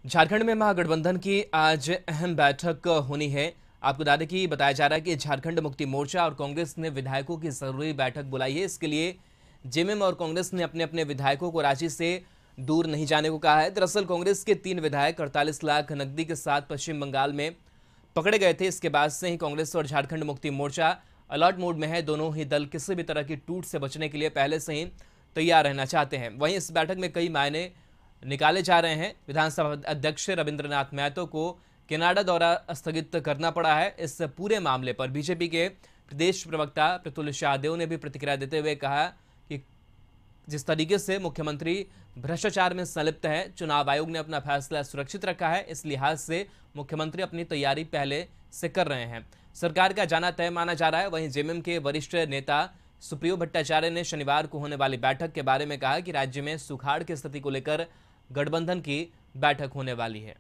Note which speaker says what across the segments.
Speaker 1: झारखंड में महागठबंधन की आज अहम बैठक होनी है। आपको बता दें कि बताया जा रहा है कि झारखंड मुक्ति मोर्चा और कांग्रेस ने विधायकों की जरूरी बैठक बुलाई है। इसके लिए जेएमएम और कांग्रेस ने अपने अपने विधायकों को रांची से दूर नहीं जाने को कहा है। दरअसल कांग्रेस के 3 विधायक 48 लाख नकदी के साथ पश्चिम बंगाल में पकड़े गए थे। इसके बाद से ही कांग्रेस और झारखंड मुक्ति मोर्चा अलर्ट मोड में है। दोनों ही दल किसी भी तरह की टूट से बचने के लिए पहले से ही तैयार रहना चाहते हैं। वहीं इस बैठक में कई मायने निकाले जा रहे हैं। विधानसभा अध्यक्ष रविंद्रनाथ महतो को कनाडा दौरा स्थगित करना पड़ा है। इस पूरे मामले पर बीजेपी के प्रदेश प्रवक्ता प्रफुल्ल शाहदेव ने भी प्रतिक्रिया देते हुए कहा कि जिस तरीके से मुख्यमंत्री भ्रष्टाचार में संलिप्त है, चुनाव आयोग ने अपना फैसला सुरक्षित रखा है। इस लिहाज से मुख्यमंत्री अपनी तैयारी पहले से कर रहे हैं। सरकार का जाना तय माना जा रहा है। वहीं जेएमएम के वरिष्ठ नेता सुप्रियो भट्टाचार्य ने शनिवार को होने वाली बैठक के बारे में कहा कि राज्य में सुखाड़ की स्थिति को लेकर गठबंधन की बैठक होने वाली है।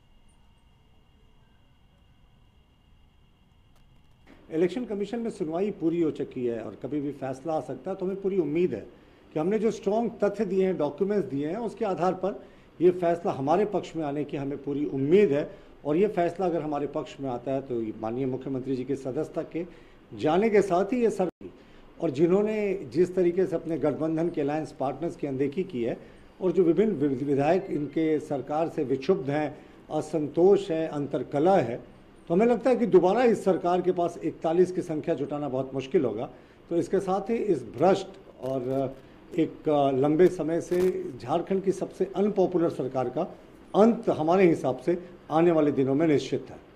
Speaker 2: इलेक्शन कमीशन में सुनवाई पूरी हो चुकी है और कभी भी फैसला आ सकता है, तो हमें पूरी उम्मीद है कि हमने जो स्ट्रॉन्ग तथ्य दिए हैं, डॉक्यूमेंट्स दिए हैं, उसके आधार पर ये फैसला हमारे पक्ष में आने की हमें पूरी उम्मीद है। और ये फैसला अगर हमारे पक्ष में आता है तो माननीय मुख्यमंत्री जी के सदस्यता के जाने के साथ ही ये सब, और जिन्होंने जिस तरीके से अपने गठबंधन के अलायंस पार्टनर्स की अनदेखी की है और जो विभिन्न विधायक इनके सरकार से विक्षुब्ध हैं, असंतोष है, अंतरकलह है, तो हमें लगता है कि दोबारा इस सरकार के पास 41 की संख्या जुटाना बहुत मुश्किल होगा। तो इसके साथ ही इस भ्रष्ट और एक लंबे समय से झारखंड की सबसे अनपॉपुलर सरकार का अंत हमारे हिसाब से आने वाले दिनों में निश्चित है।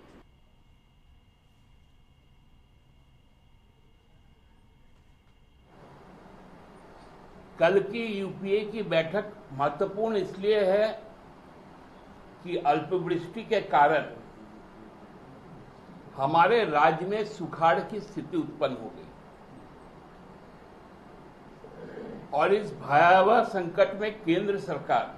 Speaker 3: कल की यूपीए की बैठक महत्वपूर्ण इसलिए है कि अल्पवृष्टि के कारण हमारे राज्य में सुखाड़ की स्थिति उत्पन्न हो गई और इस भयावह संकट में केंद्र सरकार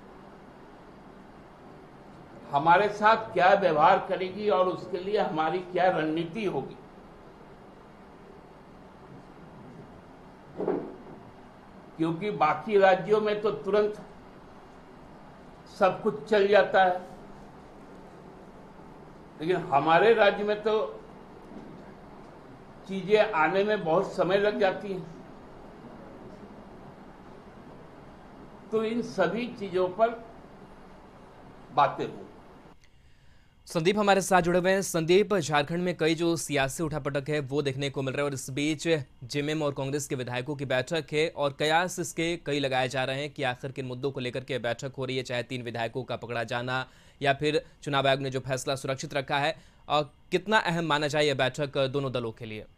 Speaker 3: हमारे साथ क्या व्यवहार करेगी और उसके लिए हमारी क्या रणनीति होगी। क्योंकि बाकी राज्यों में तो तुरंत सब कुछ चल जाता है, लेकिन हमारे राज्य में तो चीजें आने में बहुत समय लग जाती हैं। तो इन सभी चीजों पर बातें हों।
Speaker 1: संदीप हमारे साथ जुड़े हुए हैं। संदीप, झारखंड में कई जो सियासी उठापटक है वो देखने को मिल रहा है और इस बीच जेएमएम और कांग्रेस के विधायकों की बैठक है और कयास इसके कई लगाए जा रहे हैं कि आखिर किन मुद्दों को लेकर के बैठक हो रही है, चाहे 3 विधायकों का पकड़ा जाना या फिर चुनाव आयोग ने जो फैसला सुरक्षित रखा है। और कितना अहम माना जाए यह बैठक दोनों दलों के लिए?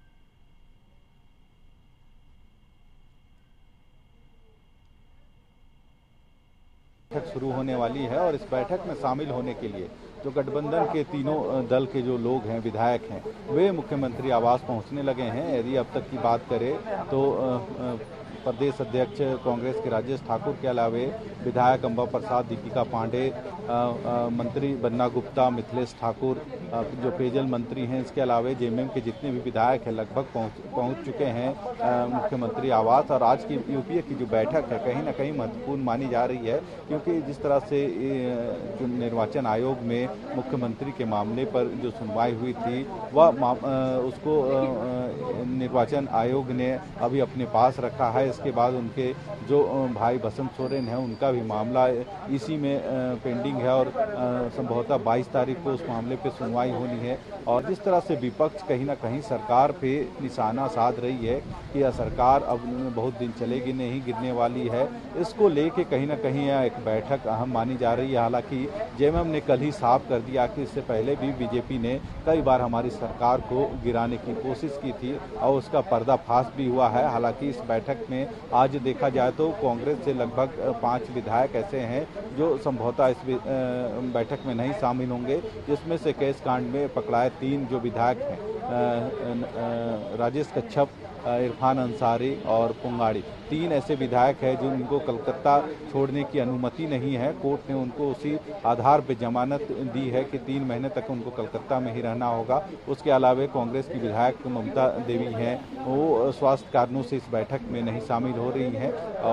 Speaker 4: बैठक शुरू होने वाली है और इस बैठक में शामिल होने के लिए जो गठबंधन के तीनों दल के जो लोग हैं, विधायक हैं, वे मुख्यमंत्री आवास पहुंचने लगे हैं। यदि अब तक की बात करें तो प्रदेश अध्यक्ष कांग्रेस के राजेश ठाकुर के अलावे विधायक अंबा प्रसाद, दीपिका पांडे, मंत्री बन्ना गुप्ता, मिथिलेश ठाकुर जो पेयजल मंत्री हैं, इसके अलावे जेएमएम के जितने भी विधायक हैं लगभग पहुंच चुके हैं मुख्यमंत्री आवास। और आज की यूपीए की जो बैठक है कहीं ना कहीं महत्वपूर्ण मानी जा रही है, क्योंकि जिस तरह से जो निर्वाचन आयोग में मुख्यमंत्री के मामले पर जो सुनवाई हुई थी वह उसको निर्वाचन आयोग ने अभी अपने पास रखा है। इसके बाद उनके जो भाई बसंत सोरेन है उनका भी मामला इसी में पेंडिंग है और संभवतः 22 तारीख को उस मामले पे सुनवाई होनी है। और जिस तरह से विपक्ष कहीं ना कहीं सरकार पे निशाना साध रही है कि यह सरकार अब बहुत दिन चलेगी नहीं, गिरने वाली है, इसको लेके कहीं ना कहीं यह एक बैठक अहम मानी जा रही है। हालांकि जेएमएम ने कल ही साफ कर दिया कि इससे पहले भी बीजेपी ने कई बार हमारी सरकार को गिराने की कोशिश की थी और उसका पर्दाफाश भी हुआ है। हालांकि इस बैठक में आज देखा जाए तो कांग्रेस से लगभग 5 विधायक ऐसे हैं जो संभवतः इस बैठक में नहीं शामिल होंगे, जिसमें से केस कांड में पकड़ाए 3 जो विधायक हैं, राजेश कच्छप, इरफान अंसारी और पुंगाड़ी, 3 ऐसे विधायक हैं जिनको कलकत्ता छोड़ने की अनुमति नहीं है। कोर्ट ने उनको उसी आधार पर जमानत दी है कि 3 महीने तक उनको कलकत्ता में ही रहना होगा। उसके अलावा कांग्रेस की विधायक ममता देवी हैं, वो स्वास्थ्य कारणों से इस बैठक में नहीं शामिल हो रही हैं। और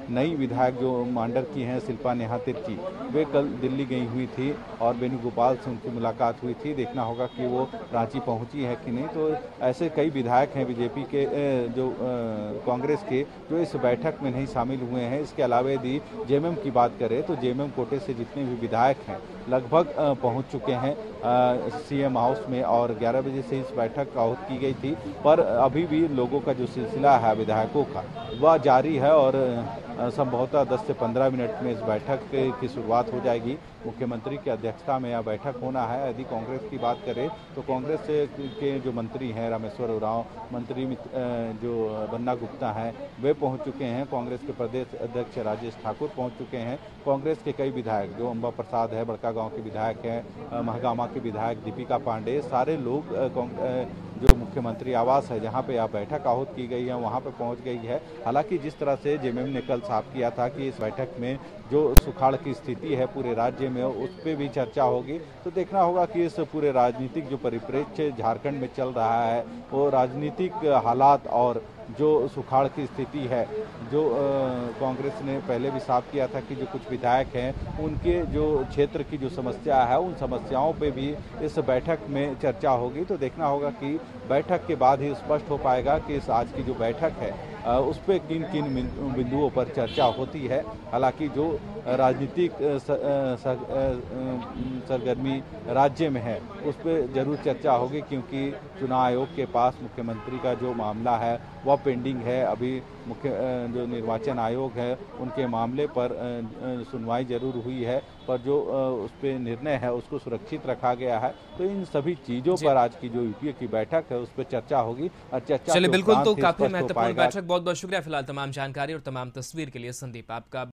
Speaker 4: नई विधायक जो मांडर की हैं शिल्पा नेहा तिर्की, वे कल दिल्ली गई हुई थी और वेणुगोपाल से उनकी मुलाकात हुई थी। देखना होगा कि वो रांची पहुंची है कि नहीं। तो ऐसे कई विधायक हैं बीजेपी के जो कांग्रेस के जो इस बैठक में नहीं शामिल हुए हैं। इसके अलावा यदि जेएमएम की बात करें तो जेएमएम कोटे से जितने भी विधायक हैं लगभग पहुंच चुके हैं सीएम हाउस में और 11 बजे से इस बैठक आहूत की गई थी। पर अभी भी लोगों का जो सिलसिला है विधायकों का वह जारी है और संभवतः 10 से 15 मिनट में इस बैठक की शुरुआत हो जाएगी। मुख्यमंत्री की अध्यक्षता में यह बैठक होना है। यदि कांग्रेस की बात करें तो कांग्रेस के जो मंत्री हैं रामेश्वर उरांव, मंत्री जो बन्ना गुप्ता हैं वे पहुंच चुके हैं। कांग्रेस के प्रदेश अध्यक्ष राजेश ठाकुर पहुंच चुके हैं। कांग्रेस के कई विधायक जो अंबा प्रसाद है बड़का गांव के विधायक हैं, महागामा के विधायक दीपिका पांडे, सारे लोग जो मुख्यमंत्री आवास है जहां पे यह बैठक आहूत की गई है वहां पे पहुंच गई है। हालांकि जिस तरह से जेएमएम ने कल साफ किया था कि इस बैठक में जो सुखाड़ की स्थिति है पूरे राज्य में उस पर भी चर्चा होगी। तो देखना होगा कि इस पूरे राजनीतिक जो परिप्रेक्ष्य झारखंड में चल रहा है वो राजनीतिक हालात और जो सुखाड़ की स्थिति है, जो कांग्रेस ने पहले भी साफ किया था कि जो कुछ विधायक हैं उनके जो क्षेत्र की जो समस्या है उन समस्याओं पे भी इस बैठक में चर्चा होगी। तो देखना होगा कि बैठक के बाद ही स्पष्ट हो पाएगा कि इस आज की जो बैठक है उस पर किन किन बिंदुओं पर चर्चा होती है। हालांकि जो राजनीतिक सरगर्मी राज्य में है उस पर जरूर चर्चा होगी क्योंकि चुनाव आयोग के पास मुख्यमंत्री का जो मामला है वह पेंडिंग है। अभी जो निर्वाचन आयोग है उनके मामले पर सुनवाई जरूर हुई है पर जो उस पर निर्णय है उसको सुरक्षित रखा गया है। तो इन सभी चीजों पर आज की जो यूपीए की बैठक है उस पर चर्चा होगी और चर्चा
Speaker 1: चलिए बिल्कुल, तो काफी महत्वपूर्ण बैठक। बहुत बहुत शुक्रिया फिलहाल तमाम जानकारी और तमाम तस्वीर के लिए संदीप आपका।